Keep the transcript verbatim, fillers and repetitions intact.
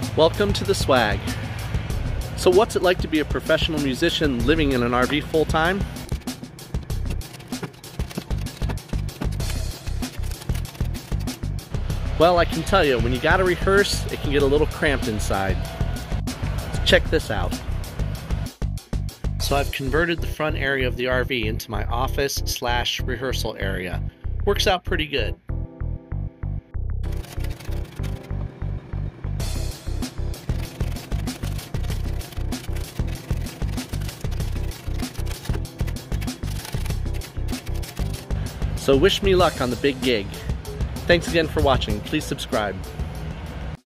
Welcome to the swag. So what's it like to be a professional musician living in an R V full time? Well, I can tell you, when you gotta rehearse, it can get a little cramped inside. So check this out. So I've converted the front area of the R V into my office slash rehearsal area. Works out pretty good. So wish me luck on the big gig. Thanks again for watching. Please subscribe.